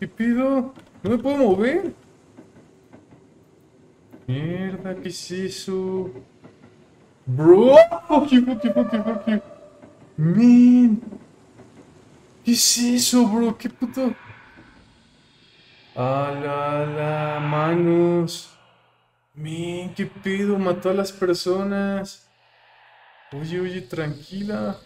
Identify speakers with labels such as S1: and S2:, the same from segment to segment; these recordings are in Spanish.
S1: ¿Qué pido? ¿No me puedo mover? Mierda, ¿qué es eso? Bro, fuck you, fuck you, fuck you, fuck you. Man, ¿qué es eso, bro? ¿Qué puto? A la manos. Man, ¿qué pedo? Mató a las personas. Oye, oye, tranquila.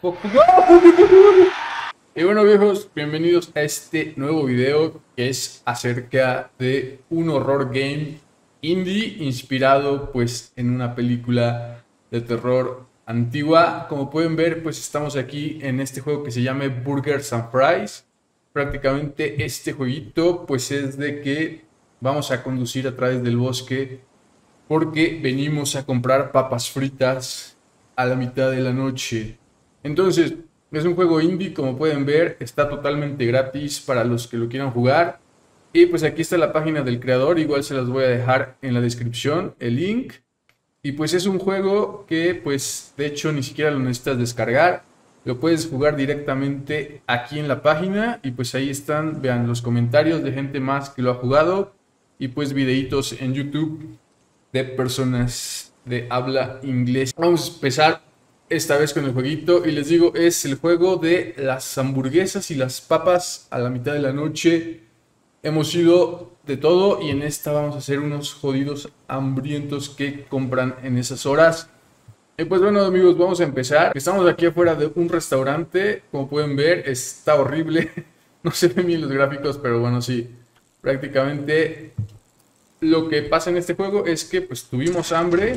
S1: Y bueno, viejos, bienvenidos a este nuevo video que es acerca de un horror game indie inspirado pues en una película de terror antigua. Como pueden ver, pues estamos aquí en este juego que se llama Burgers and Fries. Prácticamente este jueguito pues es de que vamos a conducir a través del bosque porque venimos a comprar papas fritas a la mitad de la noche. Entonces, es un juego indie, como pueden ver, está totalmente gratis para los que lo quieran jugar. Y pues aquí está la página del creador, igual se las voy a dejar en la descripción, el link. Y pues es un juego que pues de hecho ni siquiera lo necesitas descargar. Lo puedes jugar directamente aquí en la página y pues ahí están, vean los comentarios de gente más que lo ha jugado y pues videitos en YouTube de personas de habla inglés. Vamos a empezar esta vez con el jueguito y les digo, es el juego de las hamburguesas y las papas a la mitad de la noche. Hemos ido de todo y en esta vamos a hacer unos jodidos hambrientos que compran en esas horas. Y pues bueno, amigos, vamos a empezar. Estamos aquí afuera de un restaurante, como pueden ver, está horrible. No se ven bien los gráficos, pero bueno, sí, prácticamente lo que pasa en este juego es que pues tuvimos hambre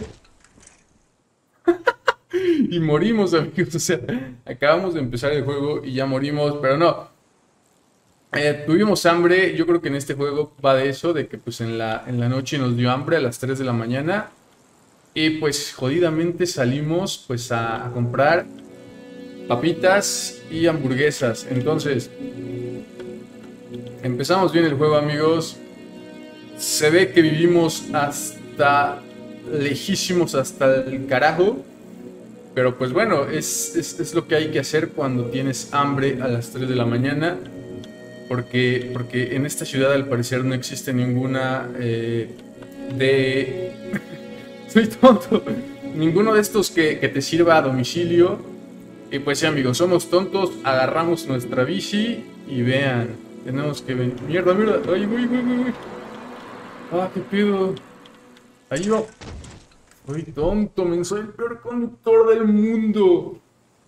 S1: y morimos, amigos. O sea, acabamos de empezar el juego y ya morimos, pero no. Tuvimos hambre, yo creo que en este juego va de eso, de que pues en la noche nos dio hambre a las 3 de la mañana. Y pues jodidamente salimos pues a comprar papitas y hamburguesas. Entonces, empezamos bien el juego, amigos. Se ve que vivimos hasta lejísimos, hasta el carajo. Pero pues bueno, es lo que hay que hacer cuando tienes hambre a las 3 de la mañana. Porque en esta ciudad al parecer no existe ninguna de... Soy tonto. Ninguno de estos que te sirva a domicilio. Y pues sí, amigos, somos tontos. Agarramos nuestra bici y vean, tenemos que venir. Mierda, mierda. Ay, güey, güey, güey. Ah, qué pedo. Ahí va. Soy tonto, men. Soy el peor conductor del mundo.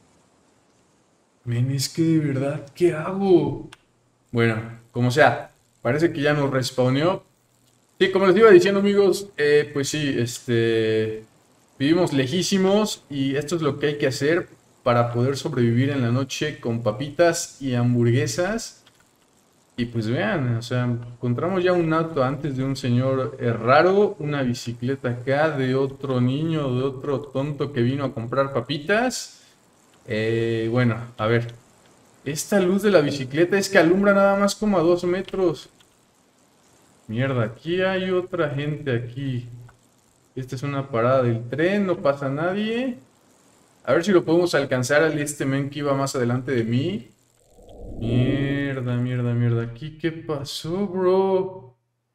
S1: Men, es que de verdad, ¿qué hago? Bueno, como sea, parece que ya nos respawneó. Sí, como les iba diciendo, amigos, pues sí, vivimos lejísimos y esto es lo que hay que hacer para poder sobrevivir en la noche con papitas y hamburguesas. Y pues vean, o sea, encontramos ya un auto antes de un señor raro, una bicicleta acá de otro niño, de otro tonto que vino a comprar papitas. Bueno, a ver, esta luz de la bicicleta es que alumbra nada más como a 2 metros. Mierda, aquí hay otra gente aquí. Esta es una parada del tren, no pasa nadie. A ver si lo podemos alcanzar al este men que iba más adelante de mí. Mierda, mierda, mierda. ¿Aquí qué pasó, bro?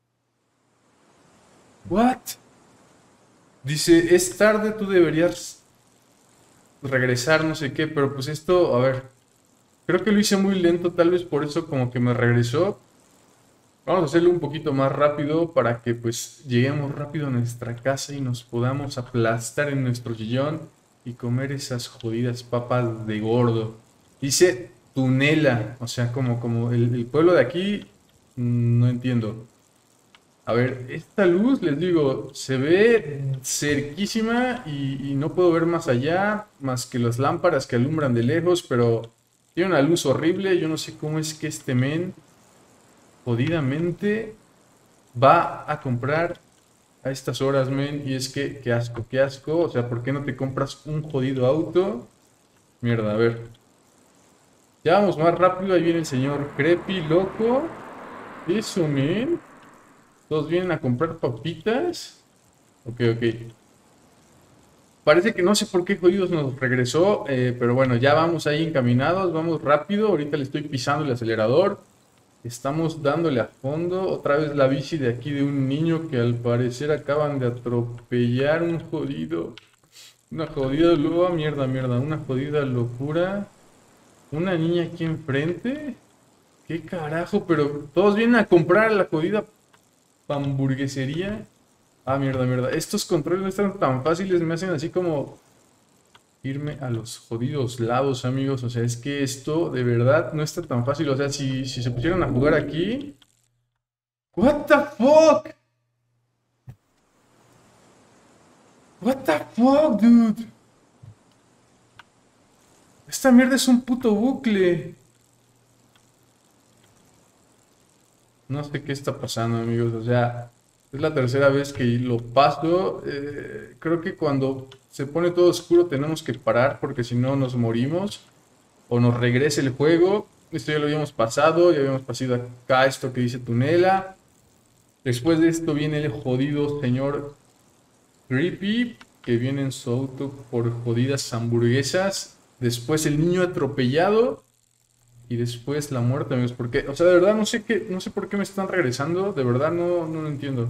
S1: What? Dice, es tarde, tú deberías regresar, no sé qué, pero pues esto, a ver. Creo que lo hice muy lento, tal vez por eso como que me regresó. Vamos a hacerlo un poquito más rápido para que pues lleguemos rápido a nuestra casa y nos podamos aplastar en nuestro sillón y comer esas jodidas papas de gordo. Dice Tunela, o sea, como el pueblo de aquí, no entiendo. A ver, esta luz, les digo, se ve cerquísima y no puedo ver más allá, más que las lámparas que alumbran de lejos, pero tiene una luz horrible. Yo no sé cómo es que este men jodidamente va a comprar a estas horas, men. Y es que, qué asco, qué asco. O sea, ¿por qué no te compras un jodido auto? Mierda, a ver. Ya vamos más rápido. Ahí viene el señor Creepy, loco. Eso, men. Todos vienen a comprar papitas. Ok, ok. Parece que no sé por qué jodidos nos regresó. Pero bueno, ya vamos ahí encaminados. Vamos rápido. Ahorita le estoy pisando el acelerador. Estamos dándole a fondo. Otra vez la bici de aquí de un niño que al parecer acaban de atropellar. Un jodido. Una jodida loba. Mierda, mierda. Una jodida locura. Una niña aquí enfrente. ¿Qué carajo? Pero todos vienen a comprar a la jodida hamburguesería. Ah, mierda, mierda. Estos controles no están tan fáciles. Me hacen así como irme a los jodidos lados, amigos. O sea, es que esto de verdad no está tan fácil. O sea, si se pusieran a jugar aquí. What the fuck? What the fuck, dude? Esta mierda es un puto bucle. No sé qué está pasando, amigos. O sea, es la tercera vez que lo paso. Creo que cuando se pone todo oscuro tenemos que parar porque si no nos morimos. O nos regrese el juego. Esto ya lo habíamos pasado. Ya habíamos pasado acá esto que dice Tunela. Después de esto viene el jodido señor Creepy, que viene en su auto por jodidas hamburguesas. Después el niño atropellado. Y después la muerte, amigos. Porque, o sea, de verdad no sé por qué me están regresando. De verdad no lo entiendo.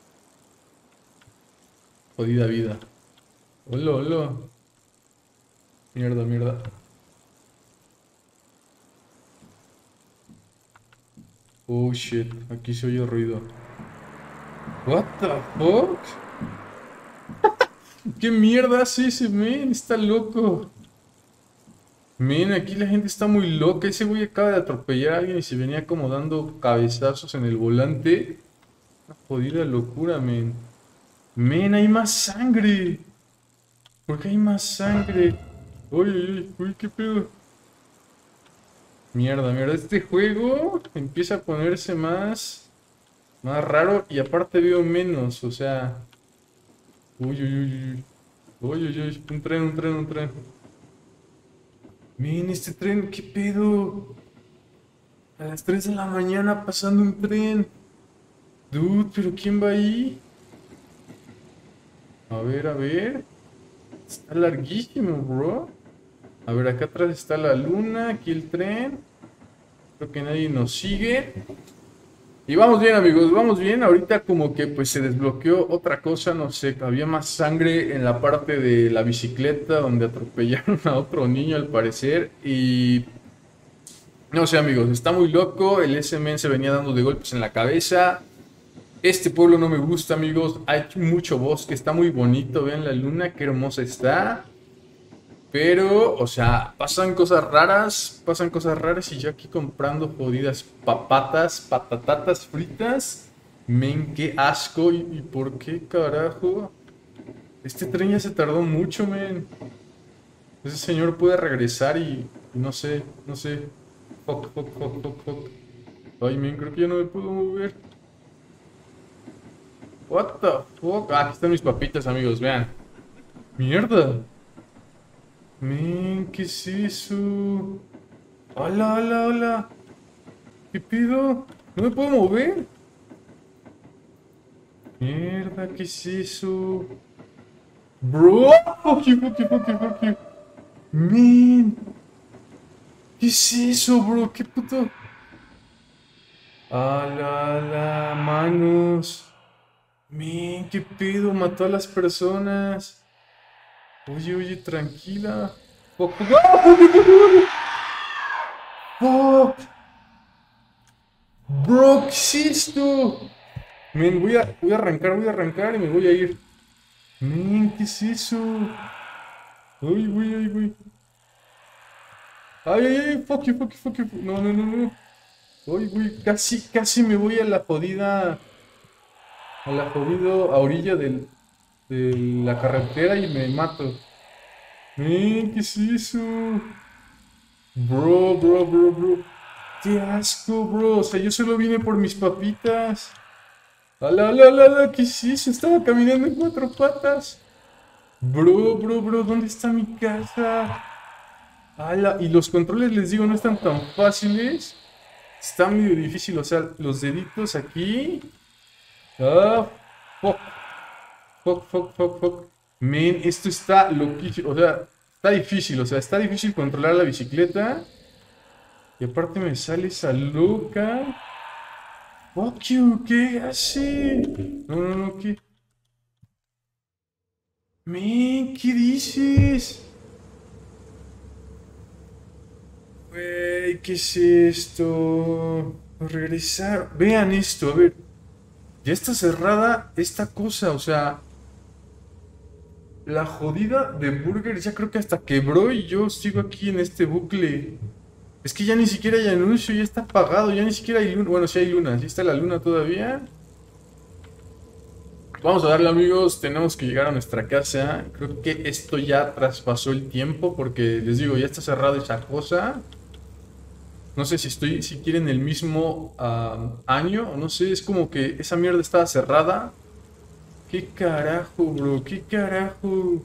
S1: Jodida vida. Hola, hola. Mierda, mierda. Oh shit, aquí se oye ruido. What the fuck? ¿Qué mierda hace ese men? Está loco. Men, aquí la gente está muy loca. Ese güey acaba de atropellar a alguien y se venía como dando cabezazos en el volante. Una jodida locura, men. Men, hay más sangre. ¿Por qué hay más sangre? Uy, uy, uy, qué pedo. Mierda, mierda. Este juego empieza a ponerse más raro y aparte veo menos. O sea. Uy, uy, uy, uy. Uy, uy, uy. Un tren, un tren, un tren. Men, este tren, ¿qué pedo? A las 3 de la mañana pasando un tren. Dude, ¿pero quién va ahí? A ver, a ver. Está larguísimo, bro. A ver, acá atrás está la luna, aquí el tren. Creo que nadie nos sigue. Y vamos bien, amigos, vamos bien. Ahorita como que pues se desbloqueó otra cosa, no sé, había más sangre en la parte de la bicicleta donde atropellaron a otro niño al parecer. Y no sé, amigos, está muy loco. El SMN se venía dando de golpes en la cabeza. Este pueblo no me gusta, amigos. Hay mucho bosque, está muy bonito. Vean la luna, qué hermosa está. Pero, o sea, pasan cosas raras y yo aquí comprando jodidas patatatas fritas. Men, qué asco. ¿Y por qué carajo? Este tren ya se tardó mucho, men. Ese señor puede regresar y no sé, no sé. Fuck, fuck, fuck, fuck, fuck. Ay, men, creo que ya no me puedo mover. What the fuck? Ah, aquí están mis papitas, amigos, vean. Mierda. Men, ¿qué es eso? Hola, hola, hola. ¿Qué pido? No me puedo mover. Mierda, ¿qué es eso? Bro, fuck you, fuck you, fuck you, fuck you. Man, ¿qué es eso, bro? ¿Qué puto? Ala, ala, manos. Man, ¿qué pedo? Mató a las personas. Oye, oye, tranquila. Fuck, fuck, ¡ah! Fuck. Bro, ¿qué es esto? Men, voy a arrancar y me voy a ir. Men, ¿qué es eso? Ay, güey, ay, güey. Ay, ay, ay, fuck you, fuck you, fuck you. No, no, no, no. Ay, güey, casi me voy a la jodida. A la jodida a orilla de la carretera y me mato. Men, ¿qué es eso? Bro, bro, bro, bro. Qué asco, bro. O sea, yo solo vine por mis papitas. Ala, ala, ala, ala, ¿qué es eso? Estaba caminando en cuatro patas. Bro, bro, bro, ¿dónde está mi casa? Ala, y los controles, les digo, no están tan fáciles. Está medio difícil, o sea, los deditos aquí. Ah, fuck, fuck, fuck, fuck, fuck. Men, esto está loquísimo, o sea, está difícil controlar la bicicleta. Y aparte me sale esa loca. Fuck you, ¿qué hace? No, no, no, ¿qué? Men, ¿qué dices? Güey, ¿qué es esto? Regresar. Vean esto, a ver. Ya está cerrada esta cosa, o sea. La jodida de Burger ya creo que hasta quebró y yo sigo aquí en este bucle. Es que ya ni siquiera hay anuncio, ya está apagado, ya ni siquiera hay luna. Bueno, sí hay luna, sí está la luna todavía. Vamos a darle, amigos, tenemos que llegar a nuestra casa. Creo que esto ya traspasó el tiempo porque les digo, ya está cerrada esa cosa. No sé si quieren el mismo año o no sé, es como que esa mierda estaba cerrada. ¿Qué carajo, bro? ¿Qué carajo?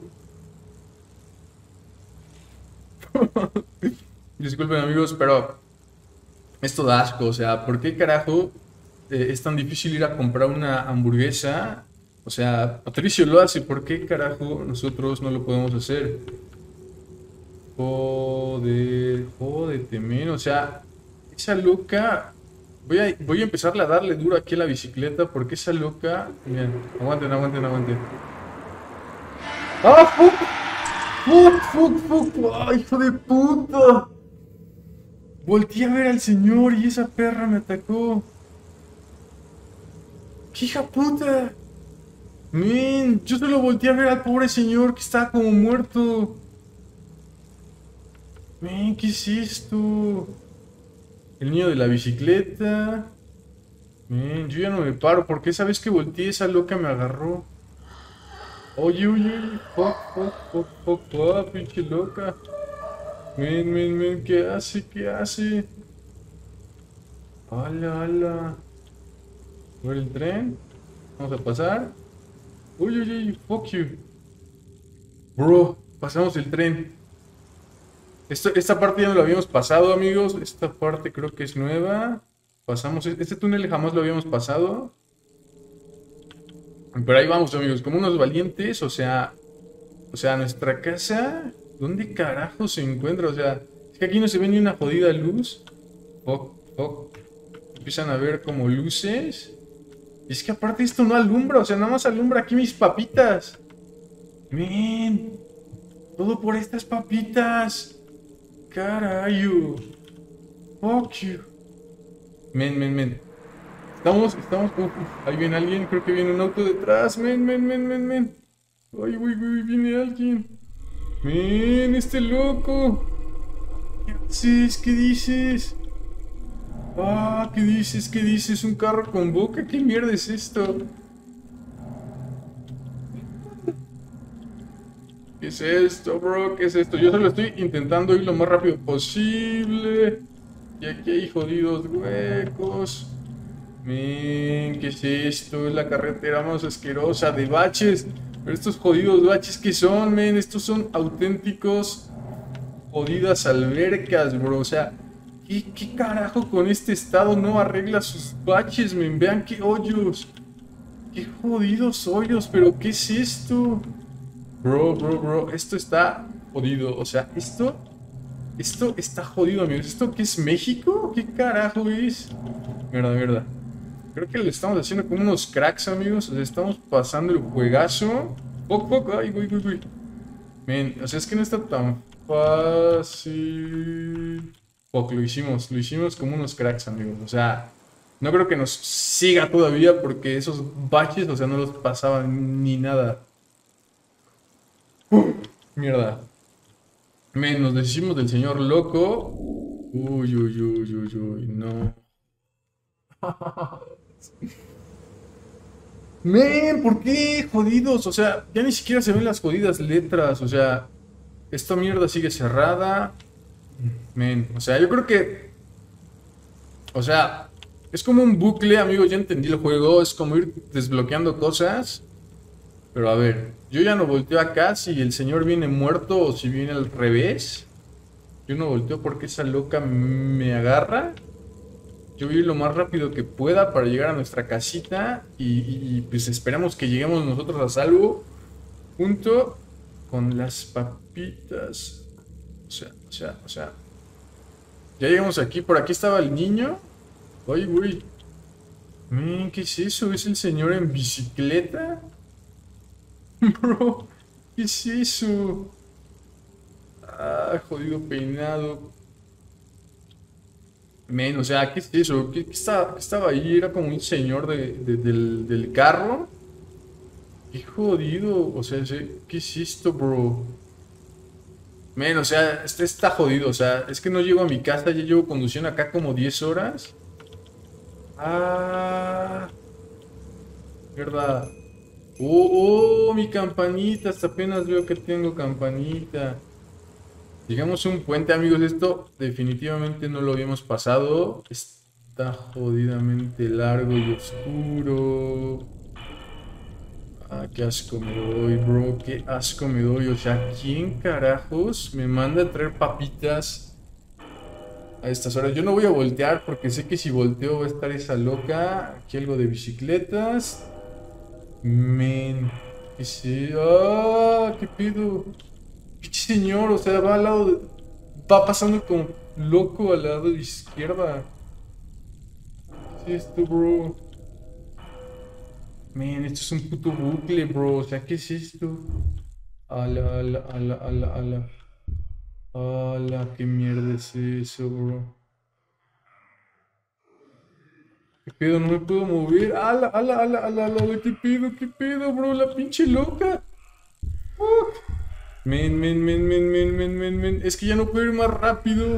S1: Disculpen, amigos, pero esto da asco, o sea, ¿por qué carajo es tan difícil ir a comprar una hamburguesa? O sea, Patricio lo hace, ¿por qué carajo nosotros no lo podemos hacer? Joder, jódete, men, o sea, esa loca... voy a empezarle a darle duro aquí a la bicicleta porque esa loca... Miren, aguanten, aguanten, aguanten. ¡Ah, fuck! ¡Fuck, fuck, fuck! ¡Ay, hijo de puta! Volteé a ver al señor y esa perra me atacó. ¡Qué hija puta! Men, yo solo volteé a ver al pobre señor que estaba como muerto. Men, ¿qué es esto? El niño de la bicicleta. Men, yo ya no me paro porque esa vez que volteé esa loca me agarró. Oye, oye, oye. Fuck, fuck, fuck, fuck, fuck, pinche loca. Men, men, men, ¿qué hace? ¿Qué hace? Ala, ala. A ver el tren. Vamos a pasar. Uy, uy, uy, fuck you. Bro, pasamos el tren. Esta parte ya no lo habíamos pasado, amigos. Esta parte creo que es nueva. Pasamos. Este túnel jamás lo habíamos pasado. Pero ahí vamos, amigos. Como unos valientes. O sea, nuestra casa. ¿Dónde carajo se encuentra? O sea, es que aquí no se ve ni una jodida luz. Fuck, fuck. Empiezan a ver como luces. Y es que aparte esto no alumbra. O sea, nada más alumbra aquí mis papitas. Men. Todo por estas papitas. Carayo. Fuck you. Men, men, men. Estamos. Uf, ahí viene alguien. Creo que viene un auto detrás. Men, men, men, men, men. Ay, uy, uy, viene alguien. Men, este loco. ¿Qué haces? ¿Qué dices? Ah, ¿qué dices? ¿Qué dices? ¿Un carro con boca? ¿Qué mierda es esto? ¿Qué es esto, bro? ¿Qué es esto? Yo solo estoy intentando ir lo más rápido posible. Y aquí hay jodidos huecos. Men, ¿qué es esto? Es la carretera más asquerosa de baches. Pero estos jodidos baches, ¿qué son, men? Estos son auténticos jodidas albercas, bro. O sea, ¿qué carajo con este estado no arregla sus baches, men? Vean qué hoyos. Qué jodidos hoyos, pero ¿qué es esto? Bro, esto está jodido. O sea, esto está jodido, amigos. ¿Esto qué es México? ¿Qué carajo es? Mierda, mierda. Creo que lo estamos haciendo como unos cracks, amigos. O sea, estamos pasando el juegazo. Poc, poc, ay, güey, güey, güey. Men, o sea, es que no está tan fácil. Poc, lo hicimos como unos cracks, amigos. O sea, no creo que nos siga todavía porque esos baches, o sea, no los pasaban ni nada. Mierda. Men, nos deshicimos del señor loco. Uy, uy, uy, uy, uy, no. Men, ¿por qué jodidos? O sea, ya ni siquiera se ven las jodidas letras. O sea, esta mierda sigue cerrada. Men, o sea, yo creo que... O sea, es como un bucle, amigos. Ya entendí el juego. Es como ir desbloqueando cosas. Pero a ver, yo ya no volteo acá si el señor viene muerto o si viene al revés. Yo no volteo porque esa loca me agarra. Yo voy a ir lo más rápido que pueda para llegar a nuestra casita y pues esperamos que lleguemos nosotros a salvo junto con las papitas. O sea. Ya llegamos aquí. Por aquí estaba el niño. Ay, güey. Men, ¿qué es eso? ¿Es el señor en bicicleta? Bro, ¿qué es eso? Ah, jodido peinado. Men, o sea, ¿qué es eso? ¿Qué estaba ahí? Era como un señor del carro. Qué jodido. O sea, ¿qué es esto, bro? Men, o sea, este está jodido. O sea, es que no llego a mi casa. Ya llevo conduciendo acá como 10 horas. Ah, verdad. Oh, mi campanita. Hasta apenas veo que tengo campanita. Llegamos a un puente, amigos. Esto definitivamente no lo habíamos pasado. Está jodidamente largo y oscuro. Ah, qué asco me doy, bro. Qué asco me doy. O sea, ¿quién carajos me manda a traer papitas a estas horas? Yo no voy a voltear porque sé que si volteo va a estar esa loca. Aquí algo de bicicletas. Men. ¿Qué sé? ¡Ah! ¿Qué pido? Pinche señor, o sea, va al lado de... Va pasando como loco al lado de izquierda. ¿Qué es esto, bro? Man, esto es un puto bucle, bro. O sea, ¿qué es esto? Ala, ala, ala, ala, ala. Ala, ¿qué mierda es eso, bro? ¿Qué pedo? No me puedo mover. Ala, ala, ala, ala, ala. ¿Qué pedo, bro? La pinche loca. Fuck. Men. Es que ya no puedo ir más rápido.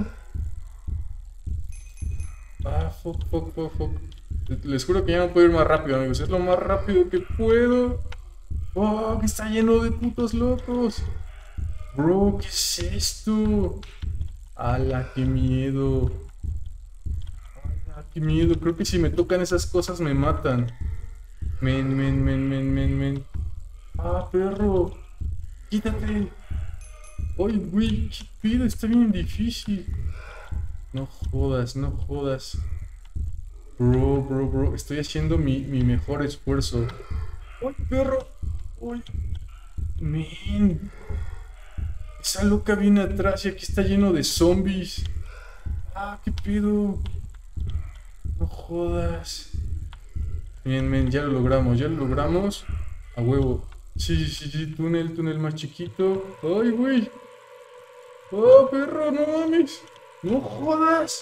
S1: Ah, fuck. Les juro que ya no puedo ir más rápido, amigos. Es lo más rápido que puedo. Oh, que está lleno de putos locos. Bro, ¿qué es esto? ¡Hala, qué miedo! ¡Hala, qué miedo! Creo que si me tocan esas cosas me matan. Men. ¡Ah, perro! ¡Quítate! ¡Ay, güey! ¿Qué pido? Está bien difícil. No jodas, no jodas. Bro. Estoy haciendo mi mejor esfuerzo. ¡Ay, perro! ¡Ay! Men. Esa loca viene atrás y aquí está lleno de zombies. Ah, ¿qué pido? No jodas. Bien, men, ya lo logramos. A huevo. Sí, túnel más chiquito. ¡Ay, güey! ¡Oh, perro, no mames! ¡No jodas!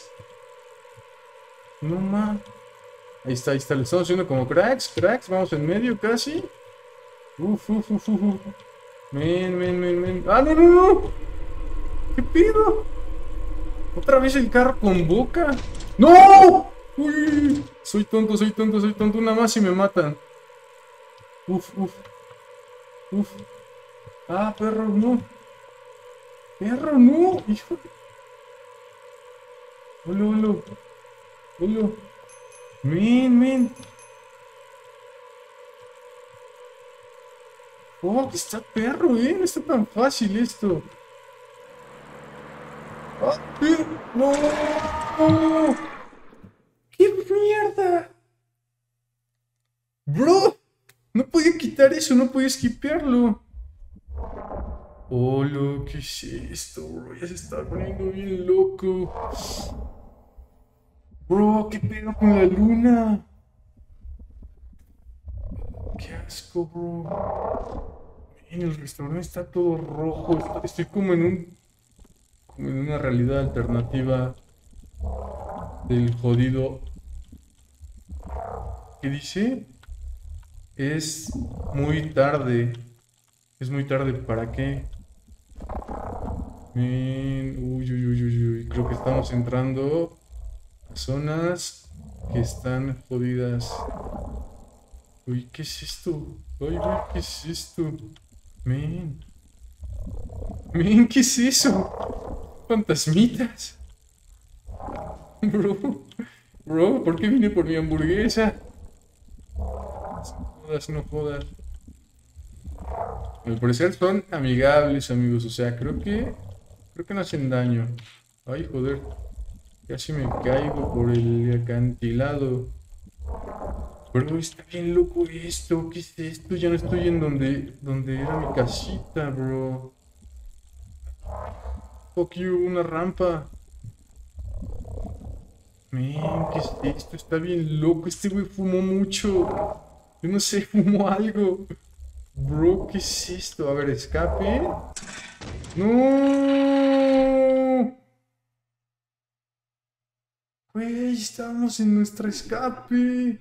S1: No mames. Ahí está, lo estamos haciendo como cracks. Vamos en medio casi. Uf. Men. ¡Ah, no! ¿Qué pido? ¿Otra vez el carro con boca? ¡No! ¡Uy! Soy tonto. Una más y me matan. Uf. Ah, perro, no. Perro, no. Hijo. Hola. Men. Oh, que está perro, No está tan fácil esto. Ah, no. ¡Qué mierda! Bro, no podía quitar eso, no podía esquipearlo. Hola, ¿qué es esto, bro? Ya se está poniendo bien loco. Bro, ¿qué pedo con la luna? Qué asco, bro. En el restaurante está todo rojo. Estoy como como en una realidad alternativa del jodido. ¿Qué dice? Es muy tarde. ¿Es muy tarde para qué? Uy. Creo que estamos entrando a zonas que están jodidas. Uy, ¿qué es esto? Ay, güey, ¿qué es esto? Men. ¿Qué es eso? Fantasmitas. Bro, ¿por qué vine por mi hamburguesa? No jodas. Al parecer son amigables, amigos. O sea, creo que no hacen daño. Ay, joder. Casi me caigo por el acantilado. Pero está bien loco esto. ¿Qué es esto? Ya no estoy en donde era mi casita, bro. Fuck you, una rampa. Men, ¿qué es esto? Está bien loco. Este güey fumó mucho. Yo no sé, fumó algo. Bro, ¿qué es esto? A ver, escape. ¡No! Güey, estamos en nuestro escape.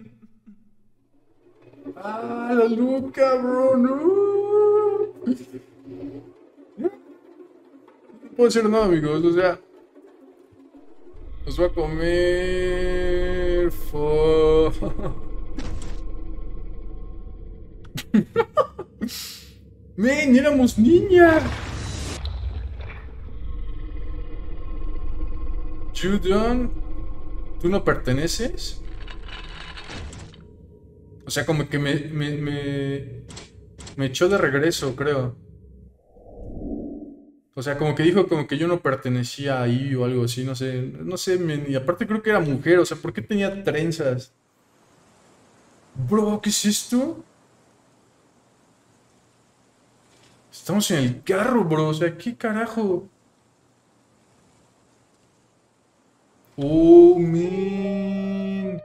S1: ¡Ah, la loca, bro! ¡No! No puedo hacer nada, amigos. O sea, nos va a comer. Men, éramos niñas. Children, ¿tú no perteneces? O sea, como que me echó de regreso, creo. O sea, como que dijo como que yo no pertenecía ahí o algo así, no sé. No sé, y aparte creo que era mujer, o sea, ¿por qué tenía trenzas? Bro, ¿qué es esto? Estamos en el carro, bro, o sea, ¿qué carajo? Oh, man.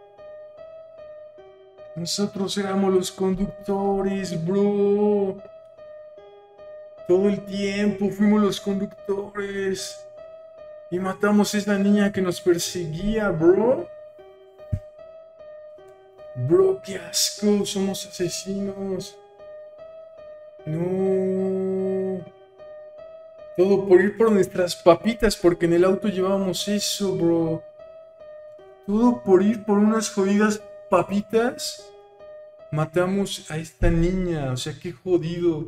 S1: Nosotros éramos los conductores, bro. Todo el tiempo fuimos los conductores. Y matamos a esa niña que nos perseguía, bro. Bro, qué asco. Somos asesinos. No. Todo por ir por nuestras papitas, porque en el auto llevábamos eso, bro. Todo por ir por unas jodidas papitas. Matamos a esta niña. O sea, qué jodido.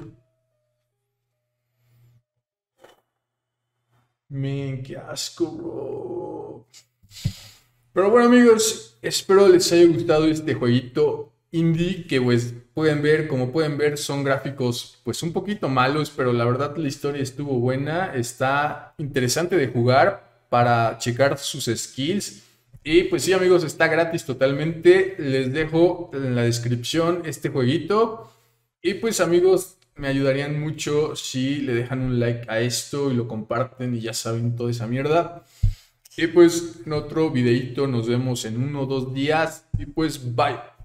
S1: Men, qué asco, bro. Pero bueno, amigos, espero les haya gustado este jueguito indie que pues pueden ver, como pueden ver, son gráficos pues un poquito malos, pero la verdad la historia estuvo buena, está interesante de jugar para checar sus skills. Y pues sí, amigos, está gratis totalmente. Les dejo en la descripción este jueguito. Y pues, amigos, me ayudarían mucho si le dejan un like a esto y lo comparten y ya saben toda esa mierda. Y pues en otro videito nos vemos en 1 o 2 días. Y pues bye.